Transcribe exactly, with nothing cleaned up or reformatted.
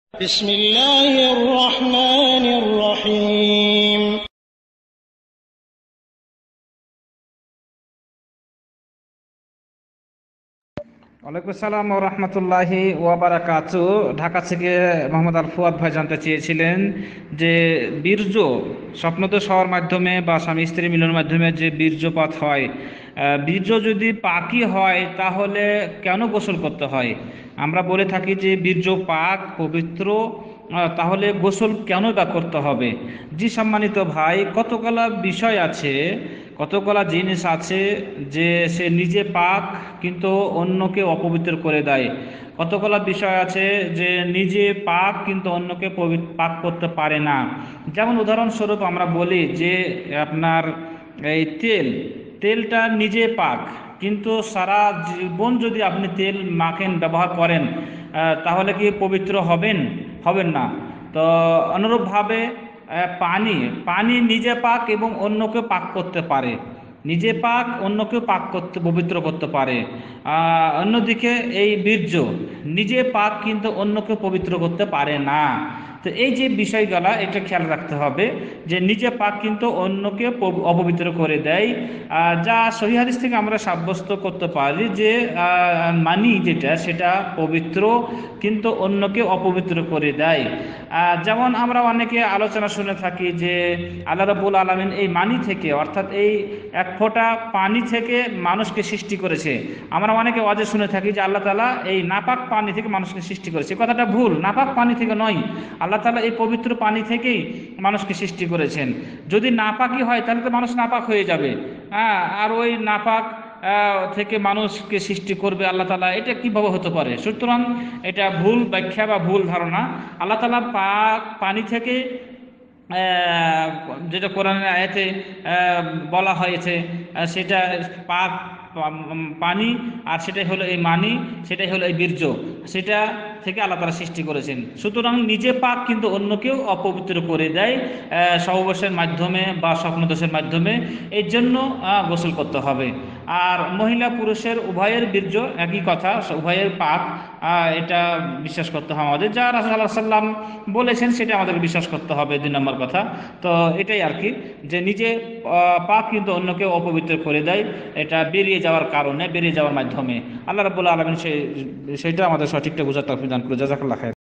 بسم الله الرحمن الرحيم ওয়ালাইকুম আসসালাম ওয়া রাহমাতুল্লাহি ওয়া বারাকাতু। ঢাকা থেকে মোহাম্মদ আল ফুয়াদ ভাই জানতে চেয়েছিলেন যে বীর্য স্বপ্নদোষ হওয়ার মাধ্যমে বা স্বামী স্ত্রী মিলনের মাধ্যমে যে বীর্যপাত হয়, আহ, বীর্য যদি পাকই হয় তাহলে কেন গোসল করতে হয়? আমরা বলে থাকি যে বীর্য পাক পবিত্র, আহ, তাহলে গোসল কেন বা করতে হবে? জি সম্মানিত ভাই, কতগুলা বিষয় আছে, কতগুলা জিনিস আছে যে সে নিজে পাক কিন্তু অন্যকে অপবিত্র করে দেয়। কতগুলা বিষয় আছে যে নিজে পাক কিন্তু অন্যকে পবি- পাক করতে পারে না। যেমন উদাহরণস্বরূপ আমরা বলি যে আপনার এই তেল, তেলটা নিজে পাক, কিন্তু সারা জীবন যদি আপনি তেল মাখেন, ব্যবহার করেন, আহ, তাহলে কি পবিত্র হবেন? হবেন না। তো অনুরূপভাবে আহ, পানি, পানি নিজে পাক এবং অন্যকে পাক করতে পারে। নিজে পাক অন্যকেও পাক করতে, পবিত্র করতে পারে। আহ, অন্যদিকে এই বীর্য নিজে পাক কিন্তু অন্যকে পবিত্র করতে পারে না। তো এই যে বিষয়গুলা, এটা খেয়াল রাখতে হবে যে নিজে পাক কিন্তু অন্যকে প- অপবিত্র করে দেয়। আহ, যা সহিহ হাদিস থেকে আমরা সাব্যস্ত করতে পারি যে আহ, মানি যেটা সেটা পবিত্র কিন্তু অন্যকে অপবিত্র করে দেয়। আহ, যেমন আমরা অনেকে আলোচনা শুনে থাকি যে আল্লাহ রাব্বুল আলামিন এই মানি থেকে, অর্থাৎ এই এক ফোঁটা পানি থেকে মানুষকে সৃষ্টি করেছে। আমরা অনেকে ওয়াজে শুনে থাকি যে আল্লাহ তাআলা এই নাপাক পানি থেকে মানুষকে সৃষ্টি করেছে। এই কথাটা ভুল, নাপাক পানি থেকে নয়। আল্লাহ তাআলা এই পবিত্র পানি থেকেই মানুষকে সৃষ্টি করেছেন। যদি নাপাকই হয় তাহলে তো মানুষ নাপাক হয়ে যাবে। হ্যাঁ, আর ওই নাপাক আহ, থেকে মানুষকে সৃষ্টি করবে আল্লাহ তাআলা, এটা কিভাবে হতে পারে? সুতরাং এটা ভুল ব্যাখ্যা বা ভুল ধারণা। আল্লাহ তাআলা পাক পানি থেকে, আহ, যেটা কোরআনের আয়াতে আহ, বলা হয়েছে, আহ, সেটা পাক পা- পানি, আর সেটাই হলো এই মানি, সেটাই হলো এই বীর্য, সেটা থেকে আল্লাহ তাআলা সৃষ্টি করেছেন। সুতরাং নিজে পাক কিন্তু অন্যকেও অপবিত্র করে দেয় আহ, সহবাসের মাধ্যমে বা স্বপ্নদোষের মাধ্যমে। এর জন্য আহ, গোসল করতে হবে। আর মহিলা পুরুষের উভয়ের বীর্য একই কথা, উভয়ের পাক, আহ, এটা বিশ্বাস করতে হবে আমাদের। যা রাসূল সাল্লাল্লাহু আলাইহি ওয়াসাল্লাম বলেছেন সেটা আমাদের বিশ্বাস করতে হবে, দুই নম্বর কথা। তো এটাই আর কি, যে নিজে আহ, পাক কিন্তু অন্যকে অপবিত্র করে দেয়, এটা বেরিয়ে যাওয়ার কারণে, বেরিয়ে যাওয়ার মাধ্যমে। আল্লাহ রাব্বুল আলামিন সেই সেইটা আমাদের সঠিকটা বোঝার তৌফিক দান করুন। জাযাকাল্লাহ খাইর।